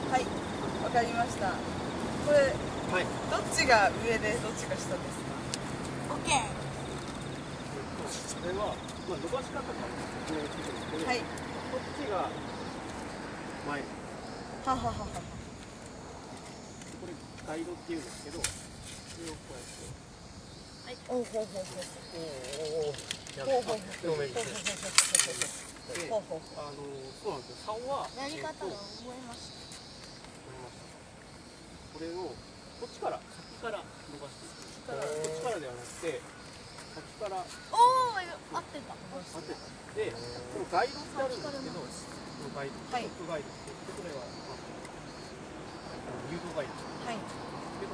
はい、わかりました。これ、 はい。 どっちが上でどっちが下ですか？ オッケー。 これは、まあ、伸ばし方から説明していくんですけど、 はい。 こっちが前。 はははは。 これガイドっていうんですけど、これをこうやって。 はい。おうほうほうほう。 おお。やほうほうほう。 表面に。 ほうほうほう。 そうなんですよ。竿は。 やり方が覚えました。 これをこっちから先から伸ばしていく。こっちからではなくて先から。 おお、合ってた。 合ってた。で、このガイドってあるんですけど、このガイド、ストップガイドって言って、これは誘導ガイド。 はい。 けど、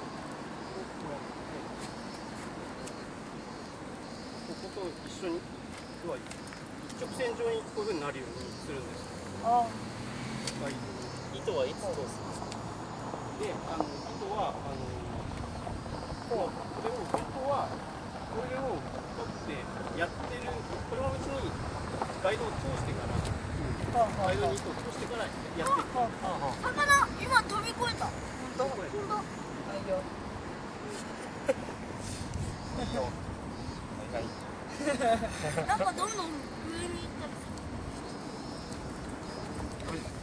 ここと一緒に、要は一直線上にこういう風になるようにするんですよ。 ああ。 ガイド。糸はいつ通すんですか？で、糸はこれを本当はこれを取ってやってるこれのうちにガイドを通してからガイドに糸を通してからやっていく。 魚、今飛び越えた。 本当？ 本当。 はいよ。 なんかどんどん上に行ったりする。